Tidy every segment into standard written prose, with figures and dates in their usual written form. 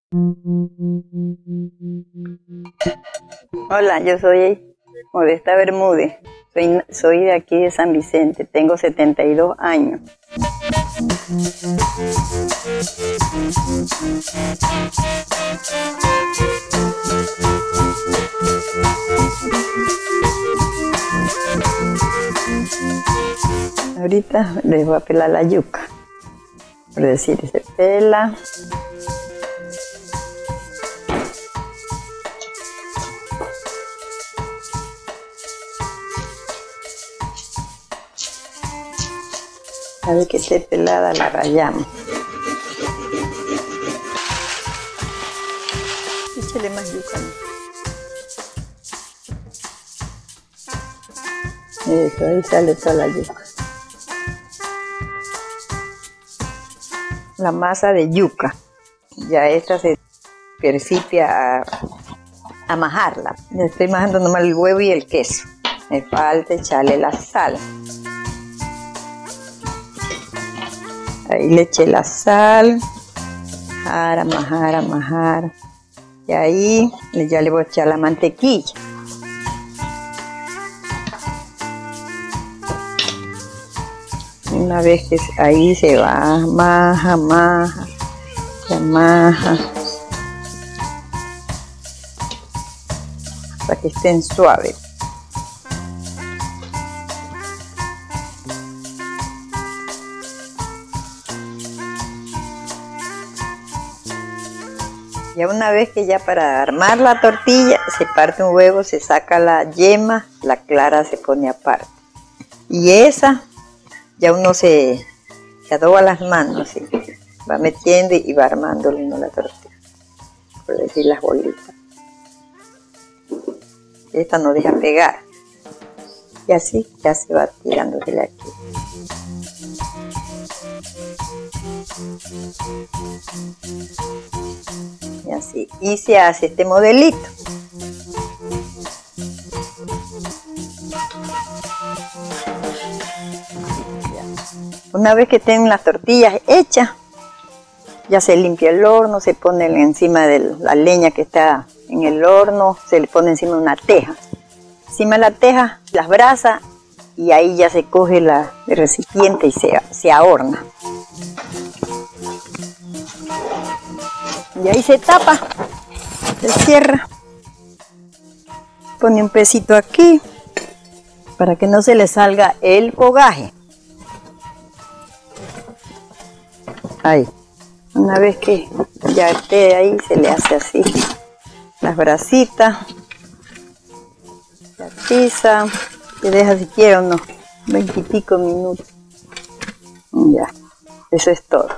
Hola, yo soy Modesta Bermúdez. Soy de aquí de San Vicente. Tengo 72 años. Ahorita les voy a pelar la yuca. Por decir, se pela. A ver que esté pelada, la rallamos. Échale más yuca. Eso, ahí sale toda la yuca. La masa de yuca. Ya esta se principia a majarla. Le estoy majando nomás el huevo y el queso. Me falta echarle la sal. Ahí le eché la sal, majar. Y ahí ya le voy a echar la mantequilla. Una vez que ahí se va, maja, hasta que estén suaves. Ya una vez que ya para armar la tortilla se parte un huevo, se saca la yema, la clara se pone aparte. Y esa ya uno se adoba las manos, ¿sí? Va metiendo y va armando la tortilla, por decir las bolitas. Esta no deja pegar. Y así ya se va tirando de aquí. Y así, y se hace este modelito. Una vez que tengan las tortillas hechas, ya se limpia el horno, se pone encima de la leña que está en el horno, se le pone encima una teja. Encima de la teja, las brasas, y ahí ya se coge el recipiente y se ahorna. Y ahí se tapa, se cierra, pone un pesito aquí para que no se le salga el fogaje. Ahí, una vez que ya esté ahí, se le hace así las brasitas, la tiza, se deja siquiera unos 20 y pico minutos. Ya, eso es todo.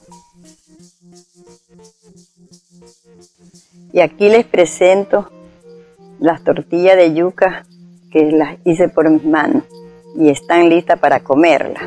Y aquí les presento las tortillas de yuca que las hice por mis manos y están listas para comerlas.